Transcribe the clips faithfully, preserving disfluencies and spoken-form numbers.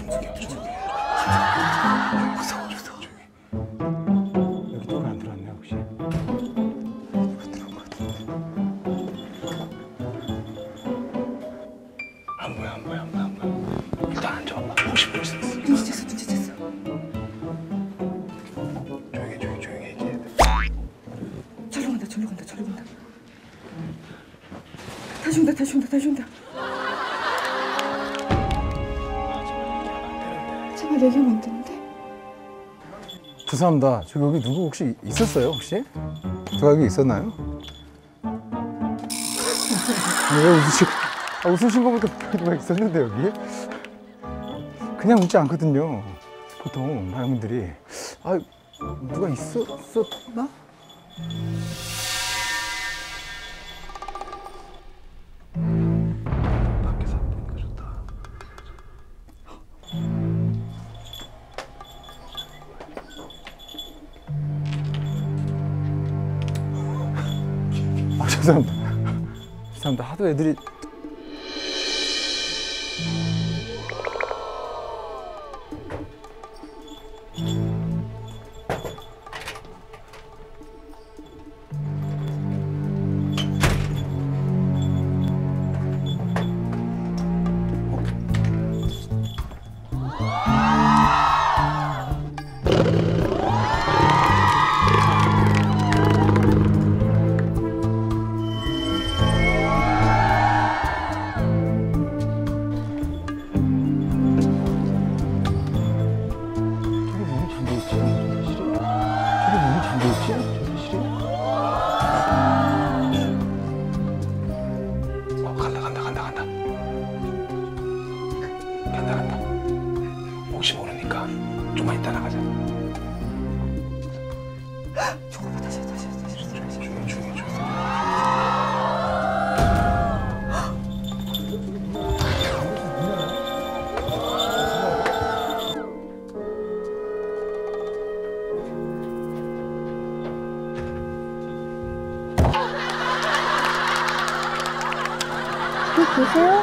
조용히 조용히. 무서워 무서워. 여기 누가 안 들어왔나요 혹시? 누가 들어온 것 같은데. 안 보여 안 보여 안 보여 안 보여. 일단 앉아봐. 혹시 볼 수 있어. 눈치챘어 눈치챘어. 조용히 조용히 조용히 얘기해. 저리로 간다 저리로 간다 저리로 간다. 다시 온다 다시 온다 다시 온다. 제발 얘기하면 안 되는데. 죄송합니다. 저 여기 누구 혹시 있었어요 혹시? 저 여기 있었나요? 아니, 왜 웃으시고? 아, 웃으신 거 보니까 누가 있었는데 여기? 그냥 웃지 않거든요. 보통 많은 분들이 아 누가 있었었나? 밖에서 안 보니까 좋다. 아 죄송합니다. 죄송합니다. 하도 애들이 혹시 모르니까 좀만 이따 나가자. 조금만 다시 다시 다시 다시. 조용히 조용히 조용히. 계세요?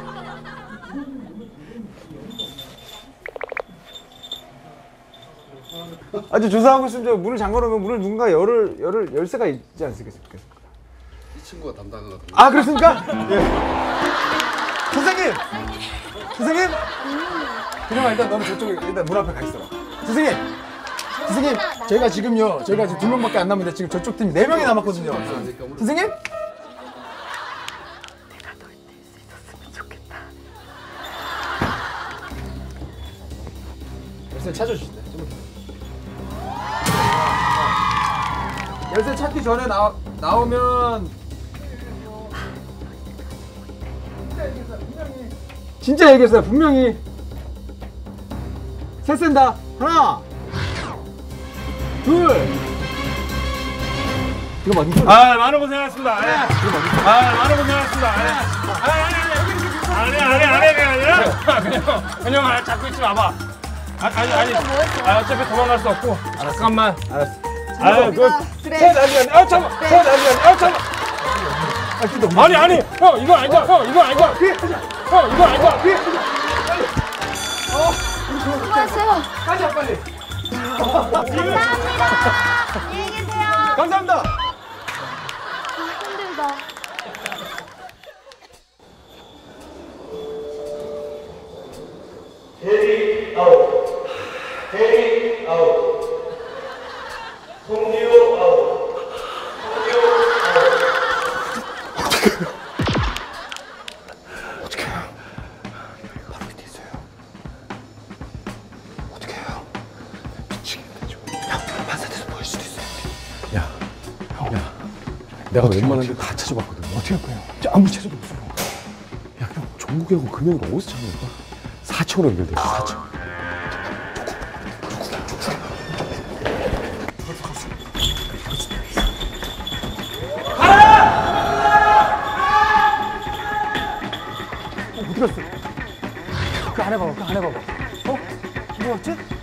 아주 조사하고 있으면 문을 잠궈놓으면 문을 누군가 열을 열을 열쇠가 있지 않습니까? 이 친구가 담당하거든요. 아 그렇습니까? 예. 선생님, 선생님. 그냥 일단 너는 저쪽에 일단 문 앞에 가 있어라. 선생님, 선생님. 저희가 지금요, 저희가 지금 두 명밖에 안 남았는데 지금 저쪽 팀 네 명이 남았거든요. 선생님? 내가 너한테 있었으면 좋겠다. 열쇠 찾아주신대. 열쇠 찾기 전에 나 나오면 진짜 얘기했어요. 분명히 셋 센다. 하나, 둘. 이거 맞는 거야? 아 많은 고생하셨습니다. 아, 아 많은 고생하셨습니다. 아니 아니 아니 아니 아니라 그냥 그냥 아, 잡고 있지 마봐. 아, 아니 아니 아, 어차피 도망갈 수 없고. 알았어. 잠깐만. 알았어. 아, 그 그래. 셋 아니야. 아 잠깐. 셋 아니야. 아 잠깐. 아니 아니 형 이거 아니다. 형 이거 아니다. 형 이거 아니다. 수고하세요. 가자 빨리. 감사합니다. 안녕히 계세요. 감사합니다. 아, 힘들다. 대리 아웃, 대리 아웃, 송지호 아웃, 송지호 아웃. 어떻게 해요? 바로 밑에 있어요. 어떻게 해요? 미치겠다 지금. 야, 판사한테서 보일 수도 있어요. 야, 형, 야, 내가 웬만한 데 다 찾아봤거든. 어떻게 할 거예요? 저 아무리 찾아도 없어요. 야, 형, 종국이하고 금연을 어디서 찾는 거야? 사천으로 연결돼 있어, 사천. 어디 갔어? 그 안에 봐봐, 그 안에 봐봐. 어? 뭐였지?